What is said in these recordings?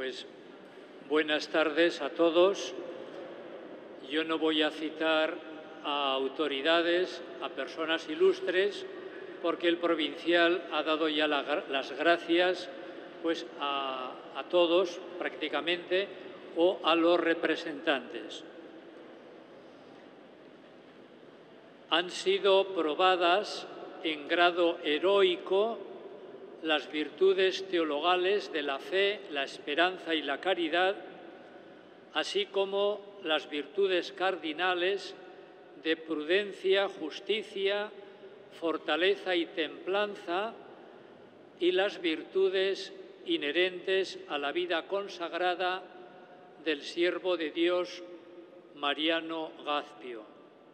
pues buenas tardes a todos. Yo no voy a citar a autoridades, a personas ilustres, porque el provincial ha dado ya las gracias pues, a todos prácticamente o a los representantes. Han sido probadas en grado heroico las virtudes teologales de la fe, la esperanza y la caridad, así como las virtudes cardinales de prudencia, justicia, fortaleza y templanza, y las virtudes inherentes a la vida consagrada del siervo de Dios Mariano Gazpio.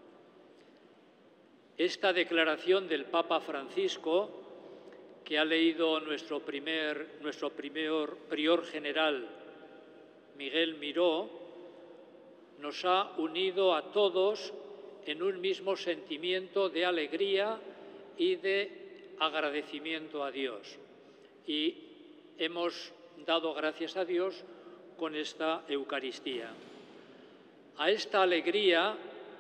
Esta declaración del Papa Francisco, que ha leído nuestro primer prior general, Miguel Miró, nos ha unido a todos en un mismo sentimiento de alegría y de agradecimiento a Dios. Y hemos dado gracias a Dios con esta Eucaristía. A esta alegría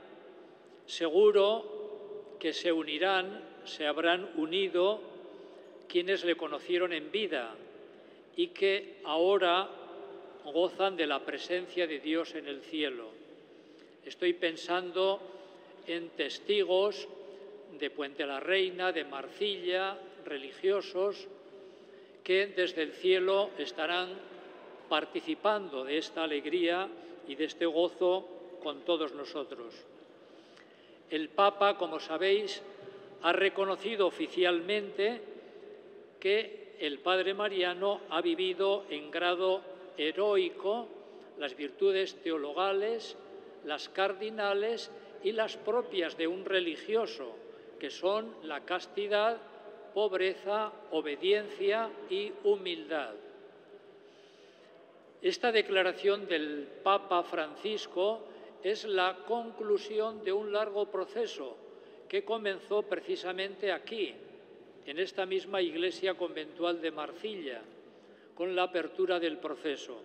seguro que se unirán, se habrán unido quienes le conocieron en vida y que ahora gozan de la presencia de Dios en el cielo. Estoy pensando en testigos de Puente la Reina, de Marcilla, religiosos, que desde el cielo estarán participando de esta alegría y de este gozo con todos nosotros. El Papa, como sabéis, ha reconocido oficialmente que el Padre Mariano ha vivido en grado heroico las virtudes teologales, las cardinales y las propias de un religioso, que son la castidad, pobreza, obediencia y humildad. Esta declaración del Papa Francisco es la conclusión de un largo proceso que comenzó precisamente aquí, en esta misma iglesia conventual de Marcilla, con la apertura del proceso.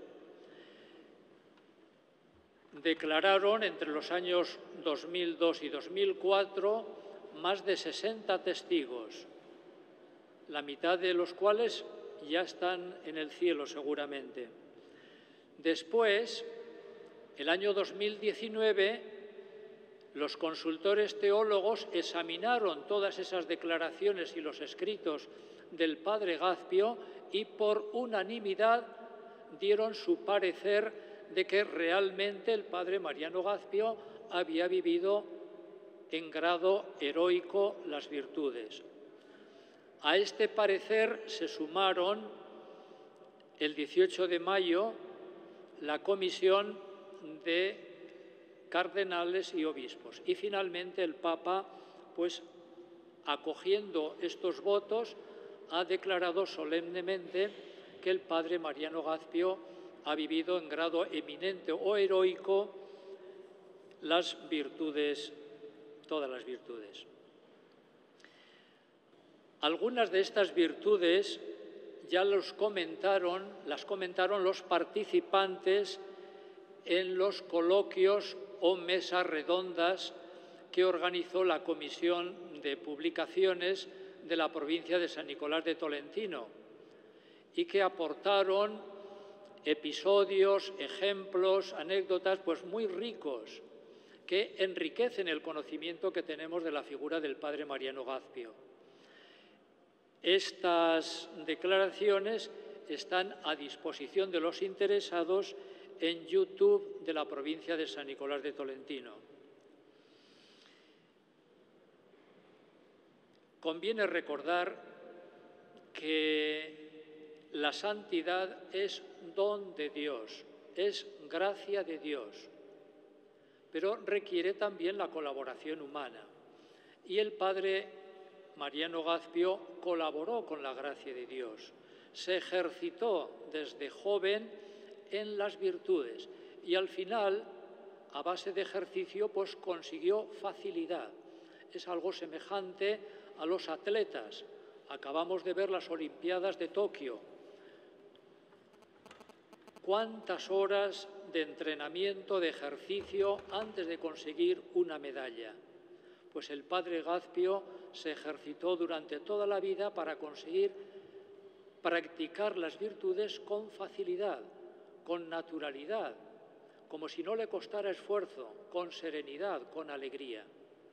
Declararon entre los años 2002 y 2004 más de 60 testigos, la mitad de los cuales ya están en el cielo seguramente. Después, el año 2019, los consultores teólogos examinaron todas esas declaraciones y los escritos del Padre Gazpio y por unanimidad dieron su parecer de que realmente el Padre Mariano Gazpio había vivido en grado heroico las virtudes. A este parecer se sumaron el 18 de mayo la comisión de cardenales y obispos. Y finalmente el Papa, pues acogiendo estos votos, ha declarado solemnemente que el Padre Mariano Gazpio ha vivido en grado eminente o heroico las virtudes, todas las virtudes. Algunas de estas virtudes ya las comentaron los participantes en los coloquios o mesas redondas que organizó la Comisión de Publicaciones de la provincia de San Nicolás de Tolentino y que aportaron episodios, ejemplos, anécdotas pues muy ricos que enriquecen el conocimiento que tenemos de la figura del Padre Mariano Gazpio. Estas declaraciones están a disposición de los interesados en YouTube de la provincia de San Nicolás de Tolentino. Conviene recordar que la santidad es don de Dios, es gracia de Dios, pero requiere también la colaboración humana. Y el Padre Mariano Gazpio colaboró con la gracia de Dios, se ejercitó desde joven en las virtudes y al final, a base de ejercicio, pues consiguió facilidad. Es algo semejante a los atletas. Acabamos de ver las Olimpiadas de Tokio. ¿Cuántas horas de entrenamiento, de ejercicio antes de conseguir una medalla? Pues el padre Gazpio se ejercitó durante toda la vida para conseguir practicar las virtudes con facilidad, con naturalidad, como si no le costara esfuerzo, con serenidad, con alegría.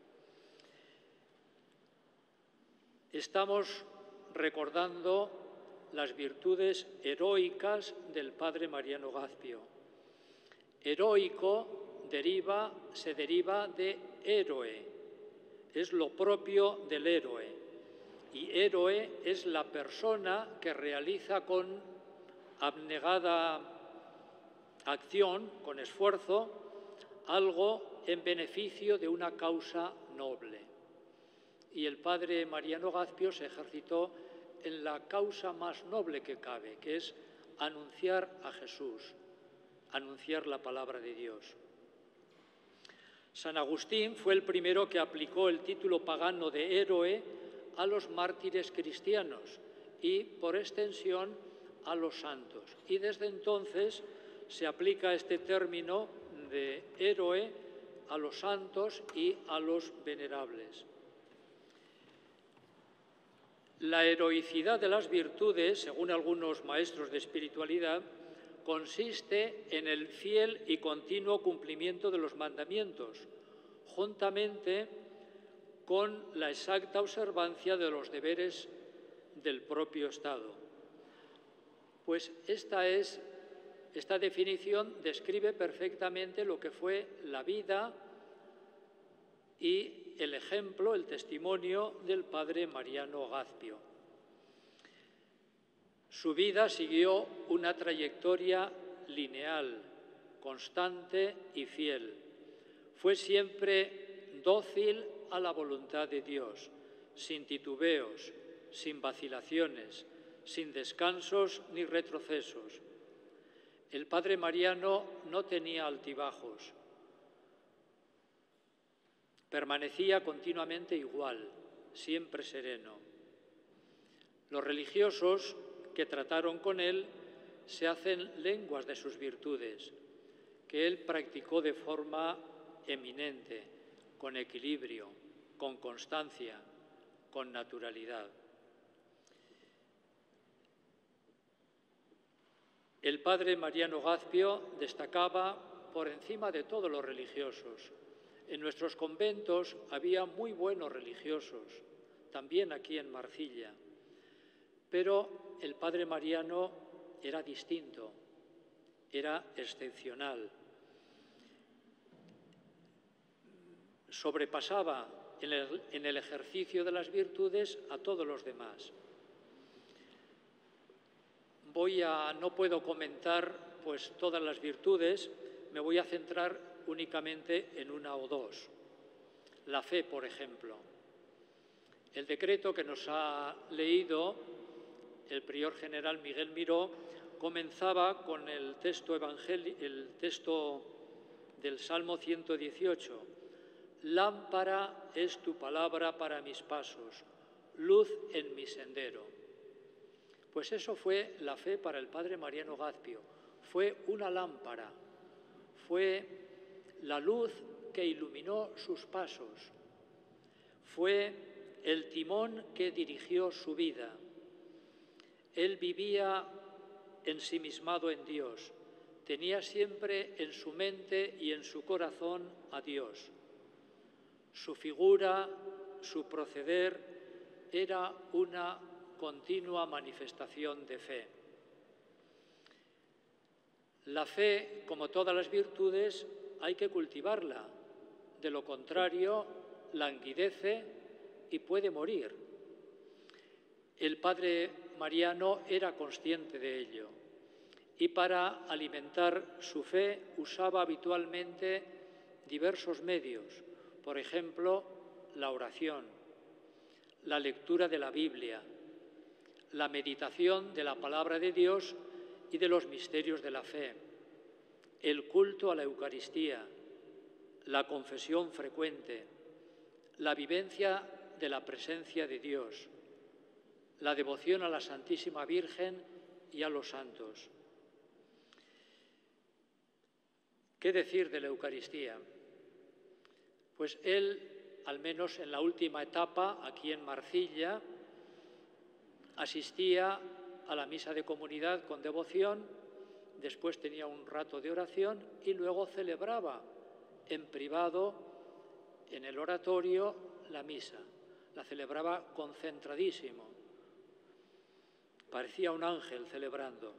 Estamos recordando las virtudes heroicas del padre Mariano Gazpio. Heroico se deriva de héroe, es lo propio del héroe. Y héroe es la persona que realiza con abnegada acción, con esfuerzo, algo en beneficio de una causa noble. Y el padre Mariano Gazpio se ejercitó en la causa más noble que cabe, que es anunciar a Jesús, anunciar la palabra de Dios. San Agustín fue el primero que aplicó el título pagano de héroe a los mártires cristianos y, por extensión, a los santos. Y desde entonces se aplica este término de héroe a los santos y a los venerables. La heroicidad de las virtudes, según algunos maestros de espiritualidad, consiste en el fiel y continuo cumplimiento de los mandamientos, juntamente con la exacta observancia de los deberes del propio Estado. Pues esta definición describe perfectamente lo que fue la vida y el ejemplo, el testimonio del padre Mariano Gazpio. Su vida siguió una trayectoria lineal, constante y fiel. Fue siempre dócil a la voluntad de Dios, sin titubeos, sin vacilaciones, sin descansos ni retrocesos. El padre Mariano no tenía altibajos. Permanecía continuamente igual, siempre sereno. Los religiosos que trataron con él se hacen lenguas de sus virtudes, que él practicó de forma eminente, con equilibrio, con constancia, con naturalidad. El padre Mariano Gazpio destacaba por encima de todos los religiosos. En nuestros conventos había muy buenos religiosos, también aquí en Marcilla, pero el padre Mariano era distinto, era excepcional. Sobrepasaba en el ejercicio de las virtudes a todos los demás. No puedo comentar pues todas las virtudes, me voy a centrar únicamente en una o dos. La fe, por ejemplo. El decreto que nos ha leído el prior general Miguel Miró comenzaba con el texto del Salmo 118. Lámpara es tu palabra para mis pasos, luz en mi sendero. Pues eso fue la fe para el padre Mariano Gazpio. Fue una lámpara, fue la luz que iluminó sus pasos, fue el timón que dirigió su vida. Él vivía ensimismado en Dios, tenía siempre en su mente y en su corazón a Dios. Su figura, su proceder era una continua manifestación de fe. La fe, como todas las virtudes, hay que cultivarla. De lo contrario, languidece y puede morir. El padre Mariano era consciente de ello y para alimentar su fe usaba habitualmente diversos medios, por ejemplo, la oración, la lectura de la Biblia, la meditación de la palabra de Dios y de los misterios de la fe, el culto a la Eucaristía, la confesión frecuente, la vivencia de la presencia de Dios, la devoción a la Santísima Virgen y a los santos. ¿Qué decir de la Eucaristía? Pues él, al menos en la última etapa, aquí en Marcilla, asistía a la misa de comunidad con devoción, después tenía un rato de oración y luego celebraba en privado, en el oratorio, la misa. La celebraba concentradísimo. Parecía un ángel celebrando.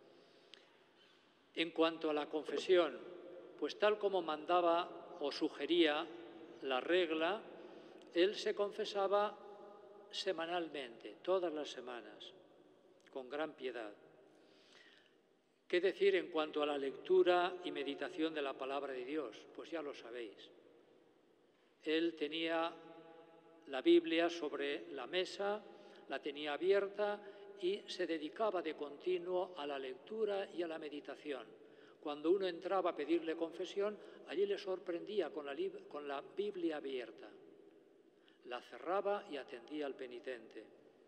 En cuanto a la confesión, pues tal como mandaba o sugería la regla, él se confesaba semanalmente, todas las semanas, con gran piedad. ¿Qué decir en cuanto a la lectura y meditación de la palabra de Dios? Pues ya lo sabéis. Él tenía la Biblia sobre la mesa, la tenía abierta y se dedicaba de continuo a la lectura y a la meditación. Cuando uno entraba a pedirle confesión, allí le sorprendía con la Biblia abierta. La cerraba y atendía al penitente.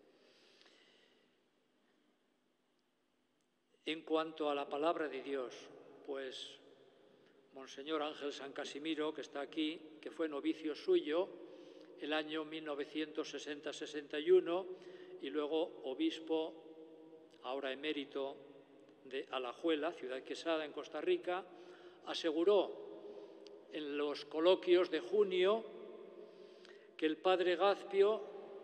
En cuanto a la palabra de Dios, pues Monseñor Ángel San Casimiro, que está aquí, que fue novicio suyo el año 1960-61 y luego obispo, ahora emérito de Alajuela, Ciudad Quesada, en Costa Rica, aseguró en los coloquios de junio que el padre Gazpio,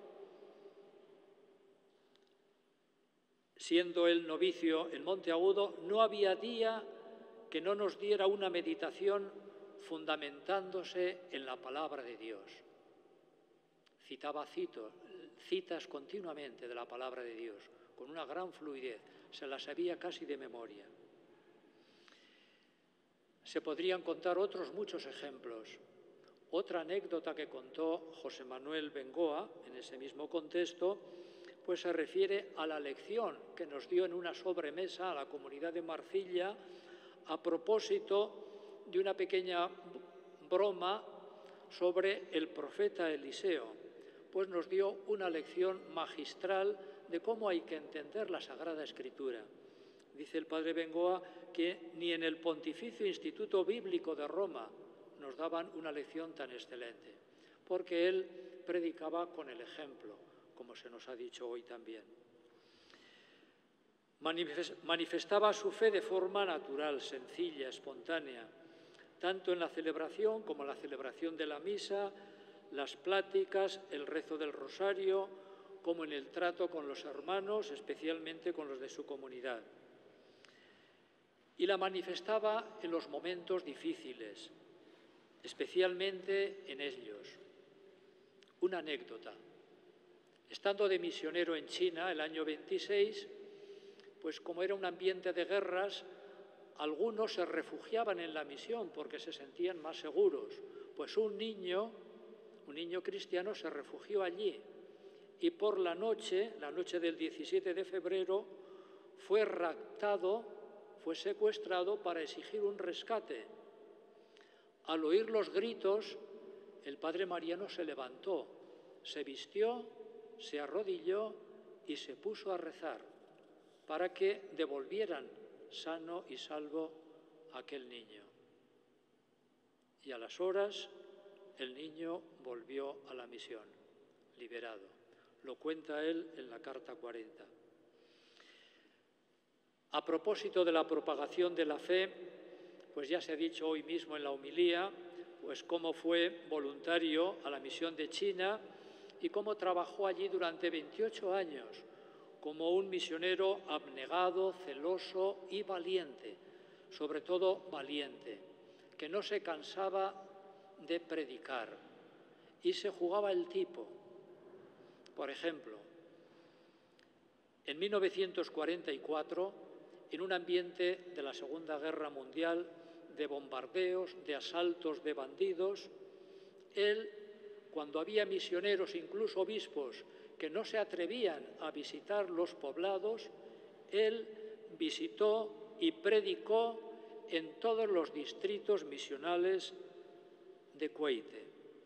siendo él novicio en Monteagudo, no había día que no nos diera una meditación fundamentándose en la palabra de Dios. Citaba citas continuamente de la palabra de Dios, con una gran fluidez, se las sabía casi de memoria. Se podrían contar otros muchos ejemplos. Otra anécdota que contó José Manuel Bengoa en ese mismo contexto, pues se refiere a la lección que nos dio en una sobremesa a la comunidad de Marcilla a propósito de una pequeña broma sobre el profeta Eliseo. Pues nos dio una lección magistral de cómo hay que entender la Sagrada Escritura. Dice el padre Bengoa que ni en el Pontificio Instituto Bíblico de Roma nos daban una lección tan excelente, porque él predicaba con el ejemplo, como se nos ha dicho hoy también. Manifestaba su fe de forma natural, sencilla, espontánea, tanto en la celebración como en la celebración de la misa, las pláticas, el rezo del rosario, como en el trato con los hermanos, especialmente con los de su comunidad. Y la manifestaba en los momentos difíciles, especialmente en ellos. Una anécdota. Estando de misionero en China el año 26, pues como era un ambiente de guerras, algunos se refugiaban en la misión porque se sentían más seguros. Pues un niño cristiano se refugió allí y por la noche del 17 de febrero, fue raptado, fue secuestrado para exigir un rescate. Al oír los gritos, el padre Mariano se levantó, se vistió, se arrodilló y se puso a rezar para que devolvieran sano y salvo a aquel niño. Y a las horas el niño volvió a la misión, liberado. Lo cuenta él en la carta 40. A propósito de la propagación de la fe, pues ya se ha dicho hoy mismo en la homilía, pues cómo fue voluntario a la misión de China y cómo trabajó allí durante 28 años como un misionero abnegado, celoso y valiente, sobre todo valiente, que no se cansaba de predicar y se jugaba el tipo. Por ejemplo, en 1944, en un ambiente de la Segunda Guerra Mundial, de bombardeos, de asaltos de bandidos, él, cuando había misioneros, incluso obispos, que no se atrevían a visitar los poblados, él visitó y predicó en todos los distritos misionales de Cueite.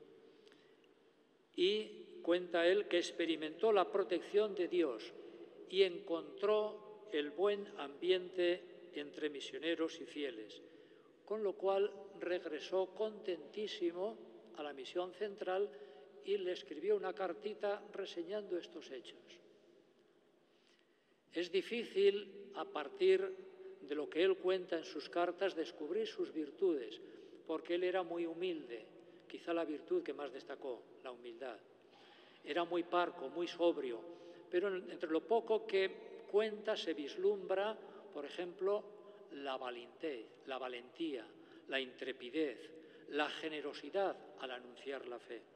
Y cuenta él que experimentó la protección de Dios y encontró el buen ambiente entre misioneros y fieles. con lo cual regresó contentísimo a la misión central y le escribió una cartita reseñando estos hechos. Es difícil, a partir de lo que él cuenta en sus cartas, descubrir sus virtudes, porque él era muy humilde, quizá la virtud que más destacó, la humildad. Era muy parco, muy sobrio, pero entre lo poco que cuenta se vislumbra, por ejemplo, la valentía, la intrepidez, la generosidad al anunciar la fe.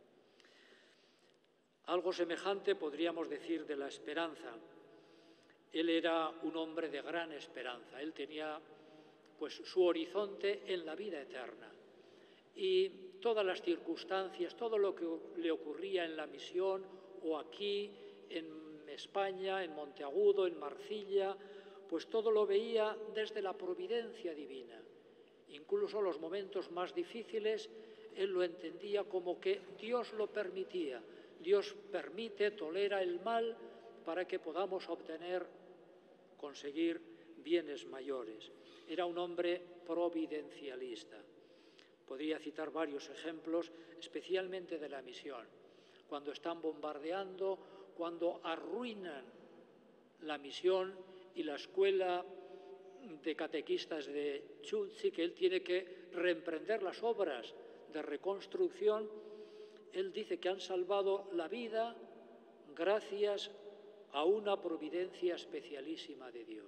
Algo semejante podríamos decir de la esperanza. Él era un hombre de gran esperanza, él tenía pues su horizonte en la vida eterna. Y todas las circunstancias, todo lo que le ocurría en la misión o aquí en España, en Monteagudo, en Marcilla, pues todo lo veía desde la providencia divina. Incluso los momentos más difíciles, él lo entendía como que Dios lo permitía. Dios permite, tolera el mal para que podamos conseguir bienes mayores. Era un hombre providencialista. Podría citar varios ejemplos, especialmente de la misión. Cuando están bombardeando, cuando arruinan la misión y la escuela de catequistas de Chutzi, que él tiene que reemprender las obras de reconstrucción, él dice que han salvado la vida gracias a una providencia especialísima de Dios.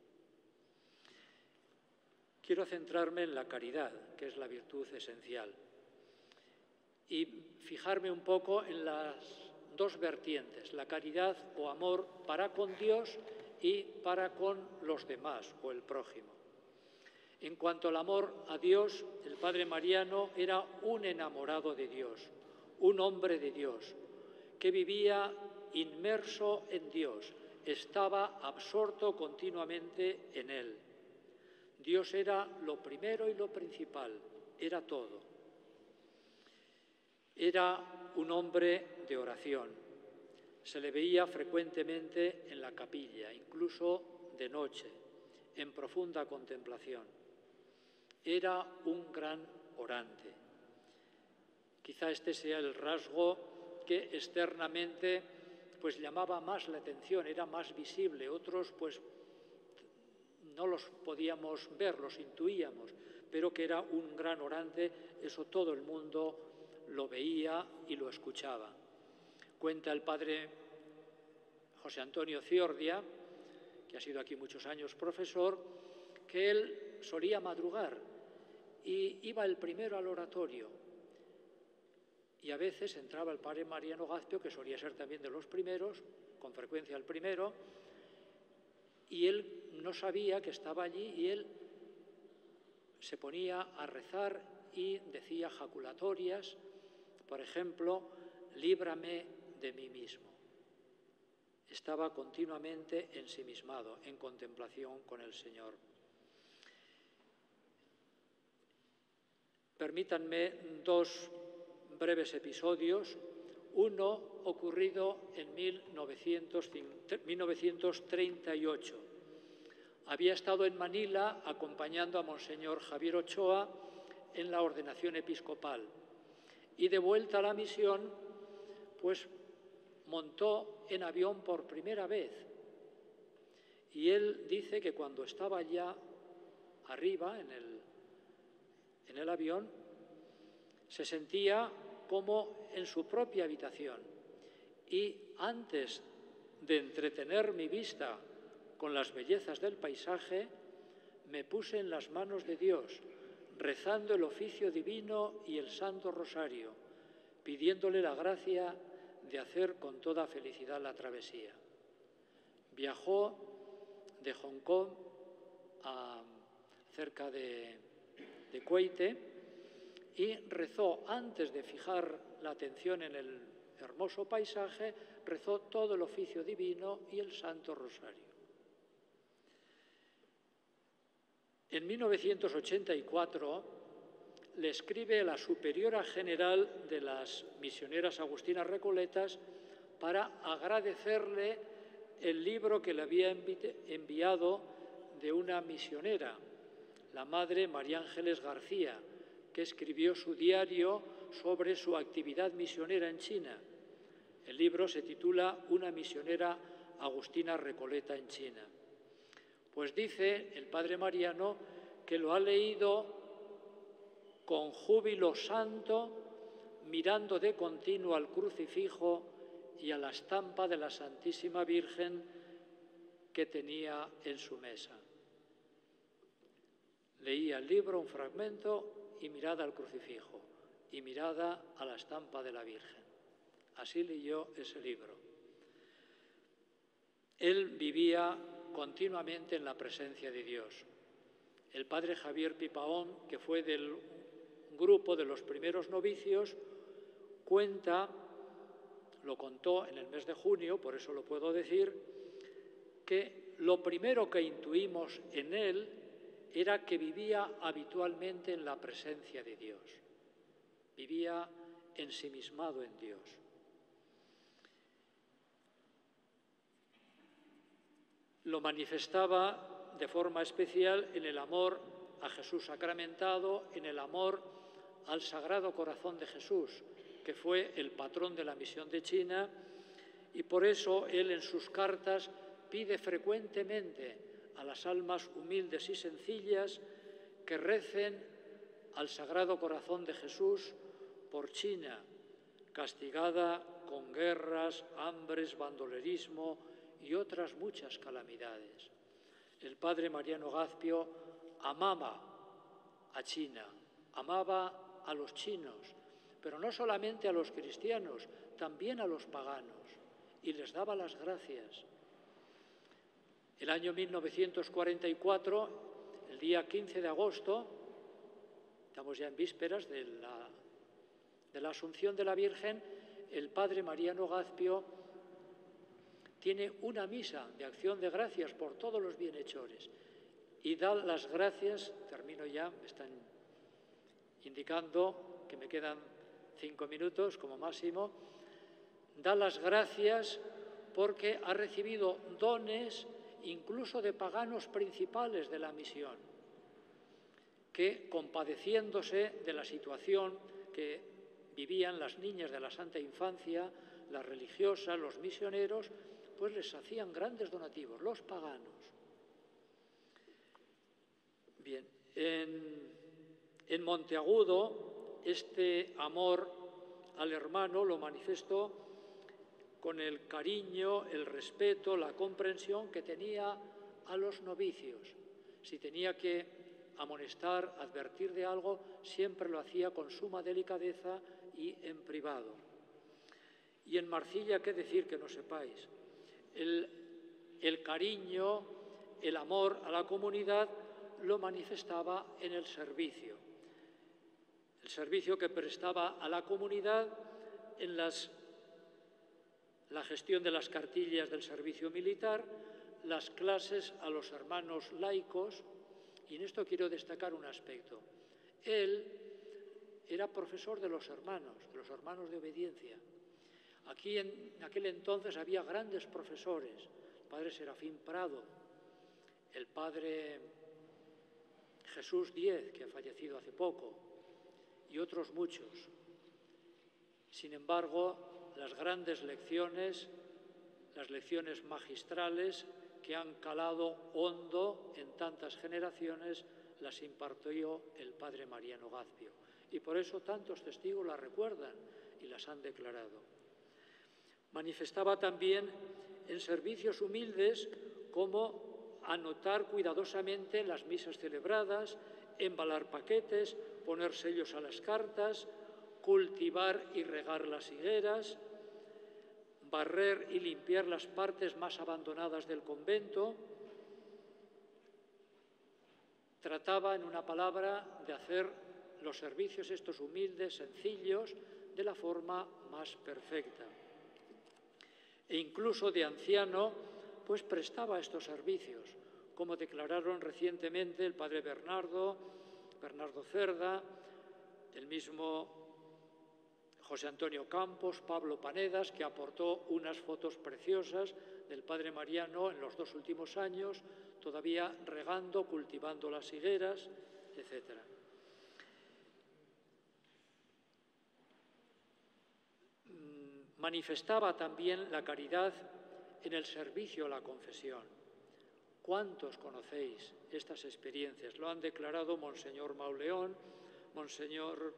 Quiero centrarme en la caridad, que es la virtud esencial, y fijarme un poco en las dos vertientes, la caridad o amor para con Dios y para con los demás o el prójimo. En cuanto al amor a Dios, el padre Mariano era un enamorado de Dios, un hombre de Dios, que vivía inmerso en Dios, estaba absorto continuamente en Él. Dios era lo primero y lo principal, era todo. Era un hombre de oración. Se le veía frecuentemente en la capilla, incluso de noche, en profunda contemplación. Era un gran orante. Quizá este sea el rasgo que externamente pues llamaba más la atención, era más visible. Otros pues no los podíamos ver, los intuíamos, pero que era un gran orante, eso todo el mundo lo veía y lo escuchaba. Cuenta el padre José Antonio Ciordia, que ha sido aquí muchos años profesor, que él solía madrugar y iba el primero al oratorio. Y a veces entraba el padre Mariano Gazpio, que solía ser también de los primeros, con frecuencia el primero, y él no sabía que estaba allí y él se ponía a rezar y decía jaculatorias, por ejemplo, líbrame de mí mismo. Estaba continuamente ensimismado, en contemplación con el Señor. Permítanme dos breves episodios, uno ocurrido en 1938. Había estado en Manila acompañando a Monseñor Javier Ochoa en la ordenación episcopal y de vuelta a la misión, pues montó en avión por primera vez. Y él dice que cuando estaba ya arriba en el avión, se sentía como en su propia habitación. Y antes de entretener mi vista con las bellezas del paisaje, me puse en las manos de Dios, rezando el oficio divino y el Santo Rosario, pidiéndole la gracia de hacer con toda felicidad la travesía. Viajó de Hong Kong a cerca de Kuwait y rezó, antes de fijar la atención en el hermoso paisaje, rezó todo el oficio divino y el Santo Rosario. En 1984 le escribe a la superiora general de las misioneras agustinas recoletas para agradecerle el libro que le había enviado de una misionera, la la madre María Ángeles García, que escribió su diario sobre su actividad misionera en China. El libro se titula Una misionera agustina Recoleta en China. Pues dice el padre Mariano que lo ha leído con júbilo santo, mirando de continuo al crucifijo y a la estampa de la Santísima Virgen que tenía en su mesa. Leía el libro, un fragmento, y mirada al crucifijo, y mirada a la estampa de la Virgen. Así leyó ese libro. Él vivía continuamente en la presencia de Dios. El padre Javier Pipaón, que fue del grupo de los primeros novicios, lo contó en el mes de junio, por eso lo puedo decir, que lo primero que intuimos en él era que vivía habitualmente en la presencia de Dios. Vivía ensimismado en Dios. Lo manifestaba de forma especial en el amor a Jesús sacramentado, en el amor al Sagrado Corazón de Jesús, que fue el patrón de la misión de China, y por eso él en sus cartas pide frecuentemente a las almas humildes y sencillas que recen al Sagrado Corazón de Jesús por China, castigada con guerras, hambres, bandolerismo y otras muchas calamidades. El padre Mariano Gazpio amaba a China, amaba a los chinos, pero no solamente a los cristianos, también a los paganos, y les daba las gracias. El año 1944, el día 15 de agosto, estamos ya en vísperas de la Asunción de la Virgen, el padre Mariano Gazpio tiene una misa de acción de gracias por todos los bienhechores y da las gracias, termino ya, me están indicando que me quedan 5 minutos como máximo, da las gracias porque ha recibido dones incluso de paganos principales de la misión, que compadeciéndose de la situación que vivían las niñas de la Santa Infancia, las religiosas, los misioneros, pues les hacían grandes donativos, los paganos. Bien, en Monteagudo este amor al hermano lo manifestó con el cariño, el respeto, la comprensión que tenía a los novicios. Si tenía que amonestar, advertir de algo, siempre lo hacía con suma delicadeza y en privado. Y en Marcilla, ¿qué decir que no sepáis? El cariño, el amor a la comunidad lo manifestaba en el servicio que prestaba a la comunidad en la gestión de las cartillas del servicio militar, las clases a los hermanos laicos, y en esto quiero destacar un aspecto. Él era profesor de los hermanos de obediencia. Aquí en aquel entonces había grandes profesores, el padre Serafín Prado, el padre Jesús Díez, que ha fallecido hace poco, y otros muchos. Sin embargo, las grandes lecciones, las lecciones magistrales que han calado hondo en tantas generaciones, las impartió el padre Mariano Gazpio. Y por eso tantos testigos las recuerdan y las han declarado. Manifestaba también en servicios humildes como anotar cuidadosamente las misas celebradas, embalar paquetes, poner sellos a las cartas, cultivar y regar las higueras, barrer y limpiar las partes más abandonadas del convento. Trataba, en una palabra, de hacer los servicios estos humildes, sencillos, de la forma más perfecta. E incluso de anciano, pues prestaba estos servicios, como declararon recientemente el padre Bernardo Cerda, el mismo José Antonio Campos, Pablo Panedas, que aportó unas fotos preciosas del padre Mariano en los 2 últimos años, todavía regando, cultivando las higueras. etc. Manifestaba también la caridad en el servicio a la confesión. ¿Cuántos conocéis estas experiencias? Lo han declarado Monseñor Mauleón, Monseñor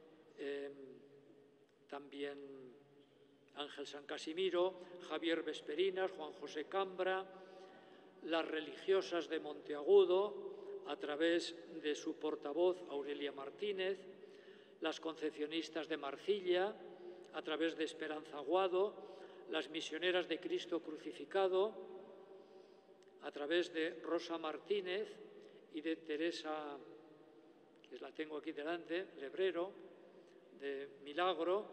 también Ángel San Casimiro, Javier Vesperinas, Juan José Cambra, las religiosas de Monteagudo, a través de su portavoz Aurelia Martínez, las concepcionistas de Marcilla, a través de Esperanza Aguado, las misioneras de Cristo Crucificado, a través de Rosa Martínez y de Teresa, que la tengo aquí delante, Lebrero, de Milagro,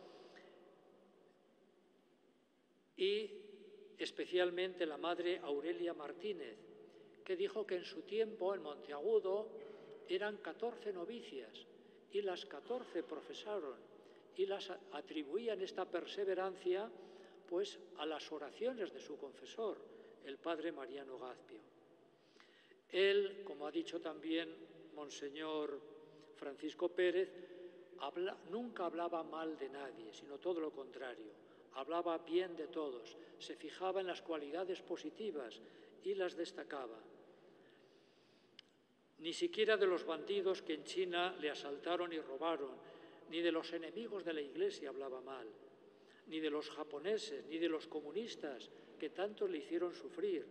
y especialmente la madre Aurelia Martínez, que dijo que en su tiempo en Monteagudo eran 14 novicias y las 14 profesaron y las atribuían esta perseverancia pues a las oraciones de su confesor, el padre Mariano Gazpio. Él, como ha dicho también Monseñor Francisco Pérez, nunca hablaba mal de nadie, sino todo lo contrario. Hablaba bien de todos, se fijaba en las cualidades positivas y las destacaba. Ni siquiera de los bandidos que en China le asaltaron y robaron, ni de los enemigos de la Iglesia hablaba mal, ni de los japoneses, ni de los comunistas que tanto le hicieron sufrir.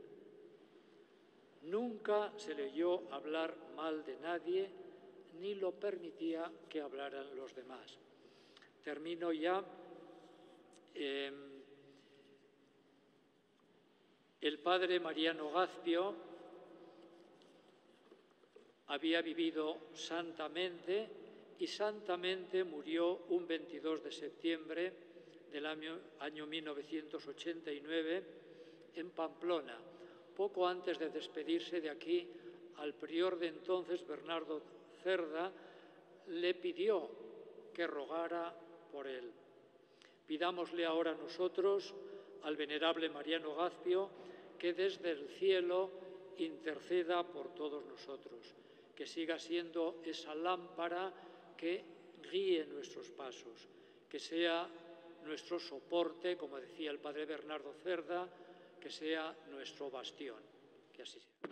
Nunca se le oyó hablar mal de nadie, ni lo permitía que hablaran los demás. Termino ya. El padre Mariano Gazpio había vivido santamente y santamente murió un 22 de septiembre del año 1989 en Pamplona, poco antes de despedirse de aquí. Al prior de entonces, Bernardo Cerda, le pidió que rogara por él. Pidámosle ahora nosotros al venerable Mariano Gazpio que desde el cielo interceda por todos nosotros, que siga siendo esa lámpara que guíe nuestros pasos, que sea nuestro soporte, como decía el padre Bernardo Cerda, que sea nuestro bastión. Que así sea.